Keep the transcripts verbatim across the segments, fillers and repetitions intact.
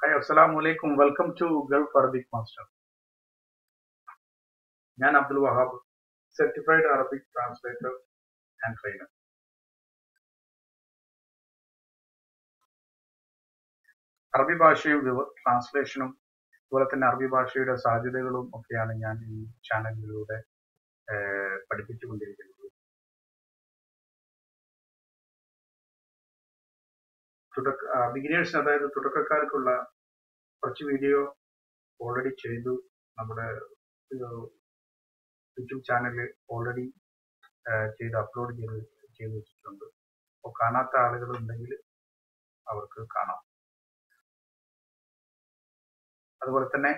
Hi, assalamu alaikum. Welcome to Gulf ArabicMaster. I am K M A Wahab, certified Arabic translator and trainer. അറബി ഭാഷയും ട്രാൻസ്ലേഷനും അതുപോലെ തന്നെ അറബി ഭാഷയുടെ സാധ്യതകളും ഒക്കെയാണ് ഞാൻ ഈ ചാനലിലൂടെ പഠിപ്പിച്ചുകൊണ്ടിരിക്കുന്നത്. തുടക്ക ബിഗിനേഴ്സ് അതായത് തുടക്കക്കാർക്കുള്ള കുറച്ച് വീഡിയോ ഓൾറെഡി ചെയ്തു നമ്മുടെ യൂട്യൂബ് ചാനലിൽ ഓൾറെഡി ചെയ്ത് അപ്ലോഡ് ചെയ്ത് ചെയ്ത് വെച്ചിട്ടുണ്ട്. അപ്പോൾ കാണാത്ത ആളുകളുണ്ടെങ്കിൽ അവർക്ക് കാണാം. അതുപോലെ തന്നെ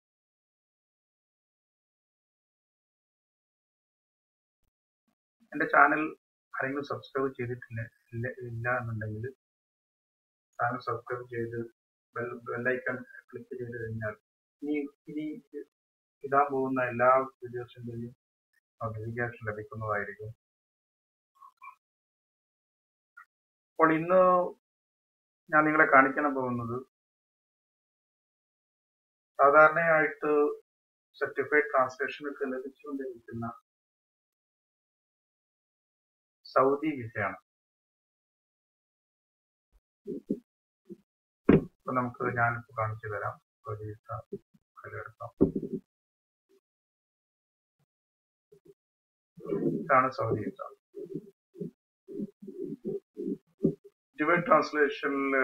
എൻ്റെ ചാനൽ ആരെങ്കിലും സബ്സ്ക്രൈബ് ചെയ്തിട്ടില്ല ഇല്ല ഇല്ല എന്നുണ്ടെങ്കിൽ ചാനൽ സബ്സ്ക്രൈബ് ചെയ്ത് ബെൽ ബെല്ലൈക്കൺ ക്ലിക്ക് ചെയ്ത് കഴിഞ്ഞാൽ ഇനി ഇനി ഇടാൻ പോകുന്ന എല്ലാ വീഡിയോസിൻ്റെയും നോട്ടിഫിക്കേഷൻ ലഭിക്കുന്നതായിരിക്കും. അപ്പോൾ ഇന്ന് ഞാൻ നിങ്ങളെ കാണിക്കാൻ പോകുന്നത് സാധാരണയായിട്ട് സർട്ടിഫൈഡ് ട്രാൻസ്ലേഷനൊക്കെ ലഭിച്ചുകൊണ്ടിരിക്കുന്ന സൗദി വിസയാണ്. അപ്പൊ നമുക്ക് ഞാനിപ്പോൾ കാണിച്ചു തരാം. സൗദി വിസ എടുക്കാം. ഇതാണ് സൗദി വിസ. ഡിവൈഡ് ട്രാൻസ്ലേഷനിൽ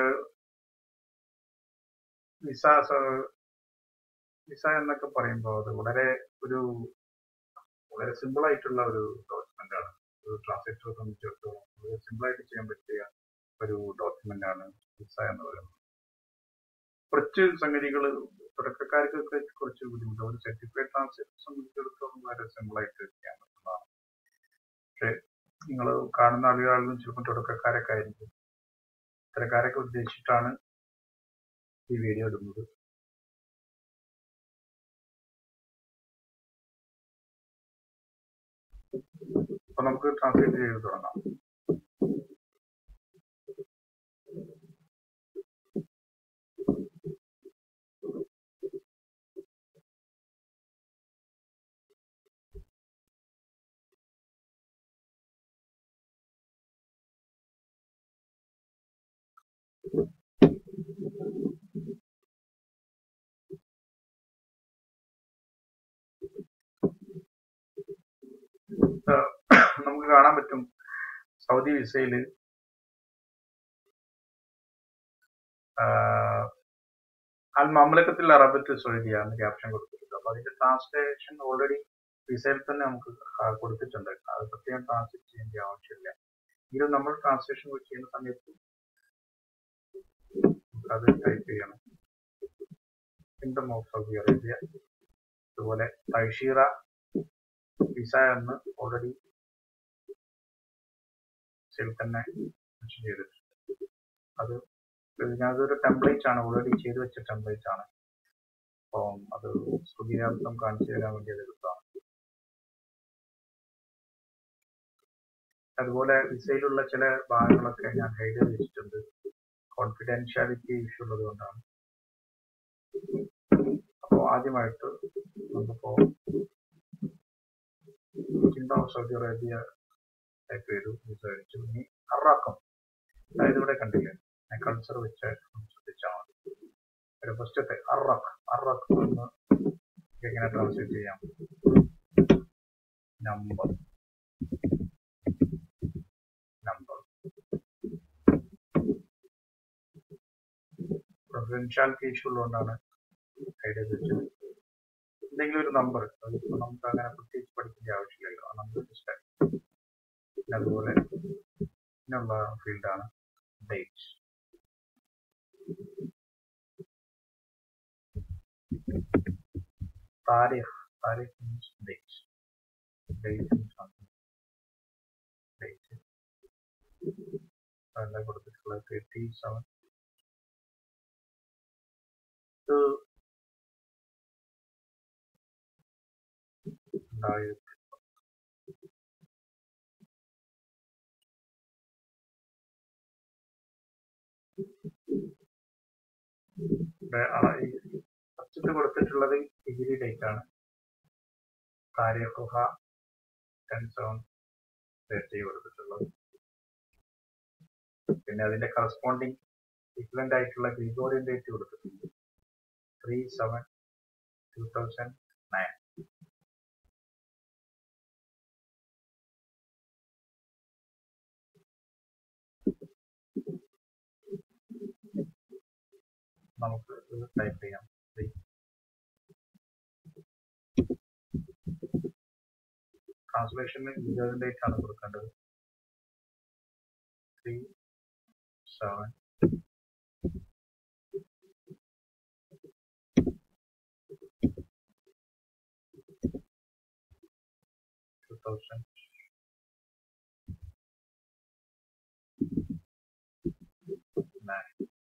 വിസ വിസ എന്നൊക്കെ പറയുമ്പോൾ അത് വളരെ ഒരു വളരെ സിമ്പിൾ ആയിട്ടുള്ള ഒരു ഡോക്യുമെന്റ് ആണ്. ഒരു ട്രാൻസ്ലേറ്ററെ സംബന്ധിച്ചിടത്തോളം വളരെ സിമ്പിളായിട്ട് ചെയ്യാൻ പറ്റിയ ഒരു ഡോക്യുമെന്റ് ആണ് വിസ എന്ന് പറയുന്നത്. കുറച്ച് സംഗതികൾ തുടക്കക്കാർക്കൊക്കെ കുറച്ച് ബുദ്ധിമുട്ട്. ഒരു സർട്ടിഫൈഡ് ട്രാൻസ്ലേറ്ററെ സംബന്ധിച്ചിടത്തോളം വളരെ സിമ്പിളായിട്ട് ചെയ്യാൻ പറ്റുന്നതാണ്. പക്ഷെ നിങ്ങൾ കാണുന്ന ആളുകളും ചിലപ്പോൾ തുടക്കക്കാരൊക്കെ ആയിരിക്കും. ഇത്തരക്കാരൊക്കെ ഉദ്ദേശിച്ചിട്ടാണ് ഈ വീഡിയോ ഇടുന്നത്. അപ്പൊ നമുക്ക് ട്രാൻസ്ലേറ്റ് ചെയ്ത് തുടങ്ങാം. നമുക്ക് കാണാൻ പറ്റും സൗദി വിസയിൽ അൽ മംലക്കത്തിൽ അറബത്ത് സൗദിയ എന്ന് ക്യാപ്ഷൻ കൊടുത്തിട്ടുണ്ട്. അപ്പൊ അതിന്റെ ട്രാൻസ്ലേഷൻ ഓൾറെഡി വിസയിൽ തന്നെ നമുക്ക് കൊടുത്തിട്ടുണ്ട്. അത് പ്രത്യേകം ട്രാൻസ്ലേറ്റ് ചെയ്യേണ്ട ആവശ്യമില്ല. എങ്കിലും നമ്മൾ ട്രാൻസ്ലേഷൻ ചെയ്യുന്ന സമയത്ത് അത് ടൈപ്പ് ചെയ്യണം. Kingdom of Saudi Arabia. അതുപോലെ തൈഷീറ വിസ എന്ന് ഓൾറെഡി വിസയിൽ തന്നെ മെൻഷൻ ചെയ്തിട്ടുണ്ട്. അത് ഞാനതൊരു ടെംപ്ലേറ്റ് ആണ്, ഓൾറെഡി ചെയ്തു വെച്ച ടെംപ്ലേറ്റ് ആണ്. അപ്പം അത് സുഖിയാർത്ഥം കാണിച്ചു തരാൻ വേണ്ടി അത് എടുത്താണ്. അതുപോലെ വിസയിലുള്ള ചില ഭാഗങ്ങളൊക്കെ ഞാൻ ഹൈഡ് ചെയ്ത് വെച്ചിട്ടുണ്ട്. കോൺഫിഡൻഷ്യാലിറ്റി ഇഷ്യൂ ഉള്ളത് കൊണ്ടാണ്. അപ്പോൾ ആദ്യമായിട്ട് നമുക്കിപ്പോ kingdom of Saudi Arabia type ചെയ്തു, വിസ അടിച്ചു. ഇനി അറാക്കം, അതായത് ഇവിടെ കണ്ടില്ലേ ഞാൻ കൾച്ചർ വെച്ച് ശ്രദ്ധിച്ചാൽ മതി. ഒരു ഫസ്റ്റത്തെ അറക്ക് അറക്ക് എന്ന് എങ്ങനെ ട്രാൻസ്ലേറ്റ് ചെയ്യാം? നമ്പർ നമ്പർ പ്രൊഫൻഷ്യാലിറ്റി ഇഷ്യൂ ഉള്ളതുകൊണ്ടാണ് ഹൈഡ് ചെയ്ത് വെച്ചത്. എന്തെങ്കിലും ഒരു നമ്പർ, അതിപ്പോ നമുക്ക് അങ്ങനെ പ്രത്യേകിച്ച് പഠിക്കേണ്ട ആവശ്യമില്ലല്ലോ. ആ നമ്പർ ജസ്റ്റ് പിന്നെ അതുപോലെ പിന്നുള്ള ഫീൽഡാണ് ഡേറ്റ്. താരിഖ് താരിഖ് മീൻസ് ഡേറ്റ്. ഡേറ്റ് ഡേറ്റ് അതെല്ലാം കൊടുത്തിട്ടുള്ളത് തേർട്ടി സെവൻ രണ്ടായിരത്തി ഫസ്റ്റ് കൊടുത്തിട്ടുള്ളത് ഡിഗ്രി ഡേറ്റ് ആണ്. താരിഖുഹ ടെൻ സെവൻ തേർട്ടി കൊടുത്തിട്ടുള്ളത്. പിന്നെ അതിന്റെ കറസ്പോണ്ടിങ് ഇക്വലന്റ് ആയിട്ടുള്ള ഗ്രിഗോറിയൻ ഡേറ്റ് കൊടുത്തിട്ടുണ്ട് three seven two thousand nine. നമുക്ക് ടൈപ്പ് ചെയ്യാം. ട്രാൻസ്ലേഷന് ഗ്രിഗോറിയൻ ഡേറ്റ് ആണ് കൊടുക്കേണ്ടത്. Three seven two thousand nine.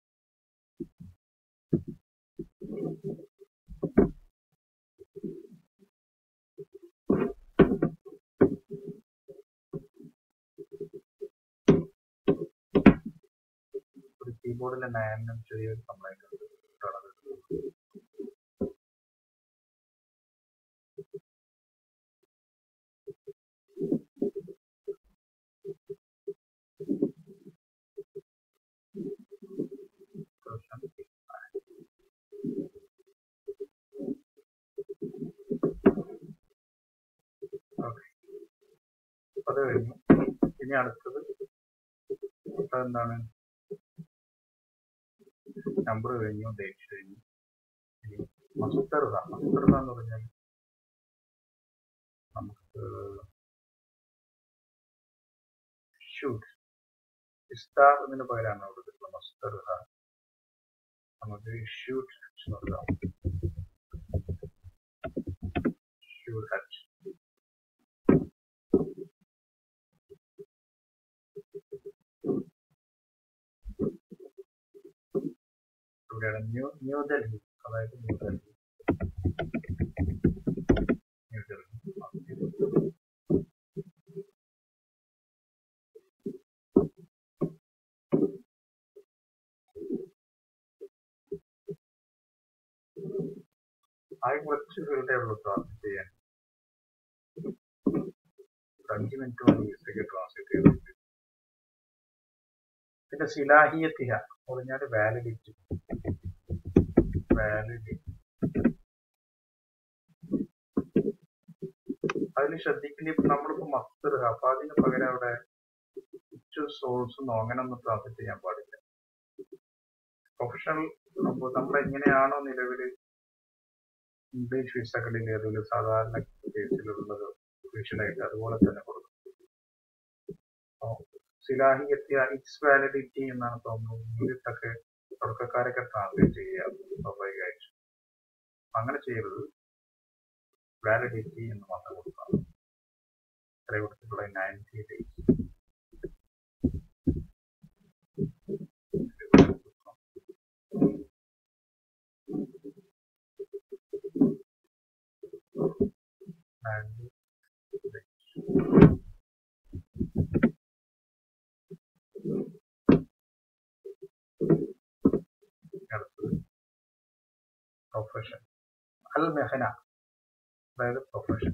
ഒരു കീബോർഡിലെ നയനും ചെറിയൊരു കംപ്ലൈന്റ് ഉണ്ട്. അത് കഴിഞ്ഞു. ഇനി അടുത്തത് എന്താണ്? നമ്പർ കഴിഞ്ഞു, ഡേറ്റ് കഴിഞ്ഞു. ഇനി മസ്തർദ. മസ്തർദ എന്ന് പറഞ്ഞാൽ നമുക്ക് ഷൂട്ട് ഇസ്താർ എന്നതിന് പകരമാണ് കൊടുത്തിട്ടുള്ള മസ്തർദ. നമുക്ക് ഷൂട്ട് നോക്കാം. ഷൂട്ട് ഹച്ച്. ഇവിടെയാണ് ന്യൂ ന്യൂഡൽഹി, അതായത് ന്യൂഡൽഹി ന്യൂഡൽഹി ആയി കുറച്ച് ഫീൽഡേ ഉള്ളൂ ട്രാൻസ്ലേറ്റ് ചെയ്യാൻ. അഞ്ച് മിനിറ്റ് മതി ഈസിക്ക് ട്രാൻസ്ലേറ്റ് ചെയ്തിട്ട്. പിന്നെ സിലാഹിയത്തിഹ പറഞ്ഞാൽ വാലിഡിറ്റി. വാലിഡിറ്റി അതിൽ ശ്രദ്ധിക്കേണ്ടി നമ്മളിപ്പോ മസ്തർ, അപ്പൊ അതിന് പകരം അവിടെ സോഴ്സ് അങ്ങനെ ഒന്നും ട്രാൻസ്ലേറ്റ് ചെയ്യാൻ പാടില്ല. പ്രൊഫഷണൽ നമ്മൾ എങ്ങനെയാണോ നിലവിൽ ഇംഗ്ലീഷ് വിസകളിൽ ഏതെങ്കിലും സാധാരണ കേസിലുള്ളത് വിഷനായിട്ട് അതുപോലെ തന്നെ കൊടുക്കും. സിലാഹിയത്തിയ ഇറ്റ്സ് വാലിഡിറ്റി എന്നാണ് തോന്നുന്നത്. ഇംഗ്ലീഷൊക്കെ തുടക്കക്കാരൊക്കെ ട്രാൻസ്ലേറ്റ് ചെയ്യാം സ്വാഭാവികമായിട്ട്. അങ്ങനെ ചെയ്യരുത്, വാലിഡിറ്റി എന്ന് മാത്രം കൊടുക്കാം. ഇത്ര കൊടുത്തിട്ടുള്ള നയൻറ്റി ഡേയ്സ്. അടുത്തത് പ്രൊഫഷൻ. അൽ മെഹന, അതായത് പ്രൊഫഷൻ.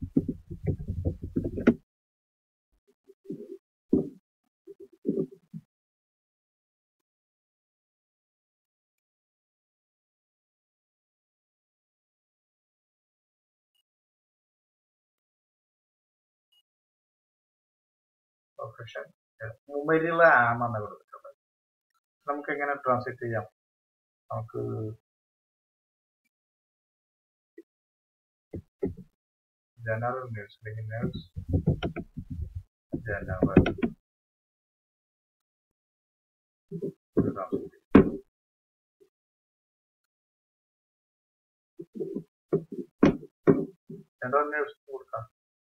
പ്രൊഫഷൻ മുമ്പരിലുള്ള ആമാണ് കൊടുത്തിട്ടുള്ളത്. നമുക്ക് എങ്ങനെ ട്രാൻസ്ലേറ്റ് ചെയ്യാം? നമുക്ക് ജനറൽ നേഴ്സ് അല്ലെങ്കിൽ നേഴ്സ് ജനറൽ ജനറൽ നേഴ്സ് കൊടുക്കാം.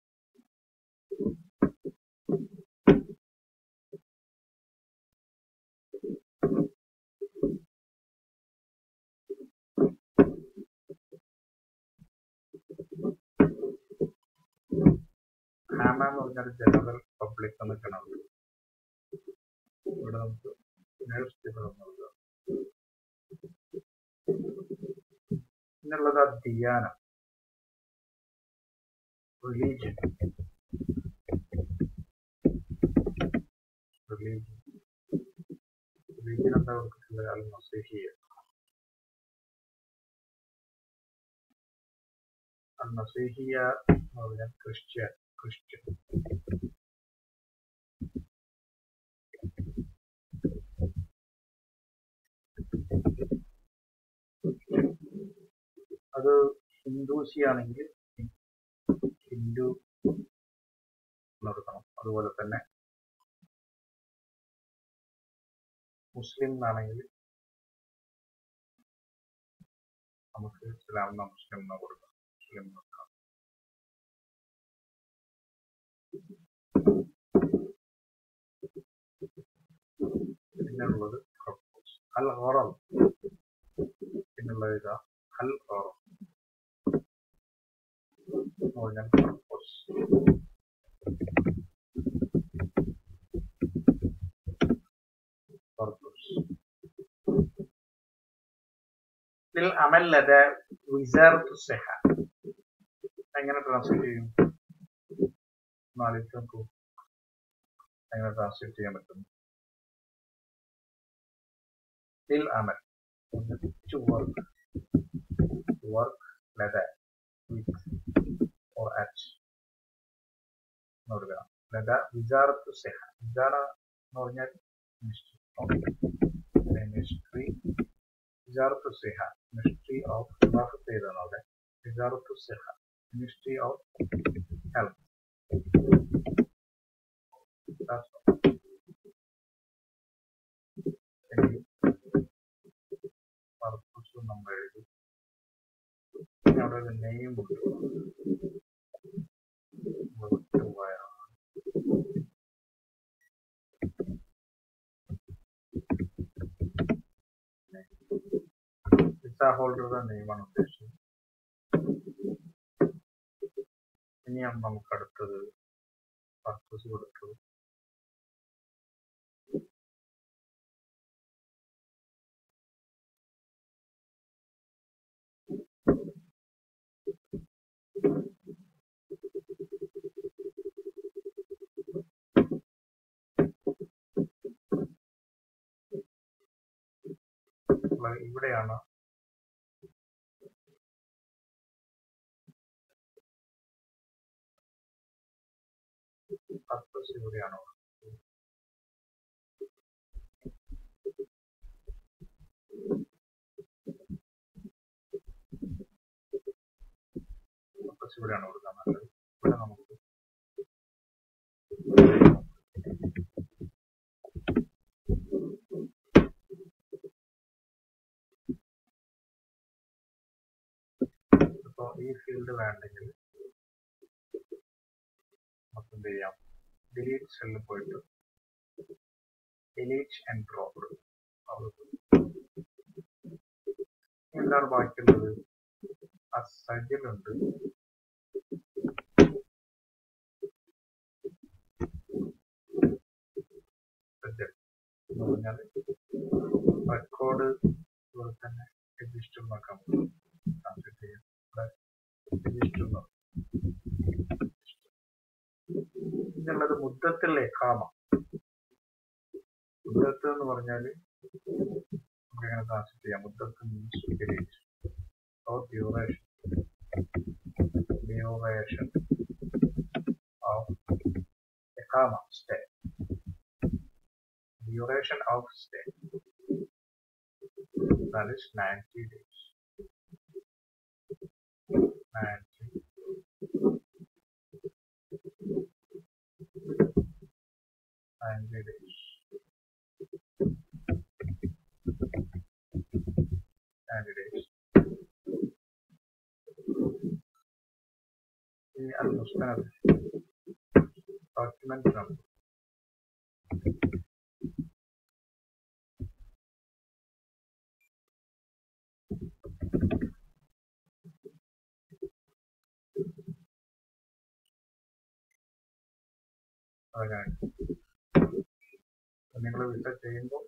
ഹാമ എന്ന് പറഞ്ഞാൽ ജനറൽ പബ്ലിക് എന്നൊക്കെയാണ് ഉള്ളത്. ഇവിടെ നമുക്ക് നേഴ്സ് കൊടുക്കാം. അടുത്തത് ദിയാന, റിലീജിയൻ. റിലീജിയൻ റിലീജിയൻ എന്താ കൊടുത്തിട്ടുള്ളത്? അൽ മസീഹിയ. അൽ മസീഹിയ എന്ന് പറഞ്ഞാൽ ക്രിസ്ത്യൻ. ക്രിസ്ത്യൻ അത് ഹിന്ദുസി ആണെങ്കിൽ ഹിന്ദു നിർത്തണം. അതുപോലെ തന്നെ മുസ്ലിം എന്നാണെങ്കിൽ നമുക്ക് ഇസ്ലാം എന്ന മുസ്ലിം എന്ന കൊടുക്കാം. മുസ്ലിം നോക്കാം. പിന്നുള്ളത് അൽ ഖറം. പിന്നുള്ളത് ഇതാ അൽ ഖറം എന്ന് പറഞ്ഞാൽ പർപ്പസ്. പർപ്പസ് ഇതിൽ അമൽ ലദ വിസാറത്തു സിഹ എങ്ങനെ ട്രാൻസ്ലേറ്റ് ചെയ്യും? ആലോചിച്ച് നോക്കൂ, എങ്ങനെ ട്രാൻസ്ലേറ്റ് ചെയ്യാൻ പറ്റും? ഇതിൽ അമൽ to work, work ലദ with or at നോക്കുക. ലദ വിസാറത്തു സിഹ. വിസാറ എന്ന് പറഞ്ഞാൽ മിനിസ്ട്രി. വിസാറത്തു സിഹ മിനിസ്ട്രി ഓഫ് ഇബാഫത്ത് ചെയ്താണ് അവിടെ. വിസാറത്തു സിഹ മിനിസ്ട്രി ഓഫ് ഹെൽത്ത്. പർപ്പസ് നമ്മൾ എഴുതി. അവിടെ ഒരു നെയിം വിസ ഹോൾഡറുടെ നെയിമാണ് ഉദ്ദേശിച്ചത്. ഇനിയാണ് നമുക്ക് അടുത്തത് പർപ്പസ് കൊടുത്തത്. ഇവിടെയാണ് പർപ്പസ്. ഇവിടെയാണോ പർപ്പസ് ഇവിടെയാണ് കൊടുക്കാൻ നല്ലത്. ഇവിടെ നമുക്ക് ഇപ്പോൾ ഈ ഫീൽഡ് വേണ്ടെങ്കിൽ നമുക്ക് എന്ത് ചെയ്യാം? ഡിലീറ്റ് സെല്ലിൽ പോയിട്ട് ഡിലീറ്റ് ആൻഡ് ഡ്രോപ്പ്. എന്താണ് ബാക്കിയുള്ളത്? ആ സജിലുണ്ട്. സജൽ എന്ന് പറഞ്ഞാൽ റെക്കോർഡ് പോലെ തന്നെ രജിസ്റ്റർ നോക്കാൻ പറ്റും. ട്രാൻസ്ലേറ്റ് ചെയ്യാം. രജിസ്റ്റർ നോക്കാം. ഇതുള്ളത് മുദ്ദത്തുൽ ഇഖാമ. മുദ്ദത്ത് എന്ന് പറഞ്ഞാൽ നമുക്ക് എങ്ങനെ ട്രാൻസ്ലേറ്റ് ചെയ്യാം? മുദ്ദത്ത് means period or duration. Duration of ഇഖാമ, stay. Duration of stay, that is ninety days. ninety ninety days. ninety days. In al-Musnad document number. നിങ്ങൾ വിസ ചെയ്യുമ്പോൾ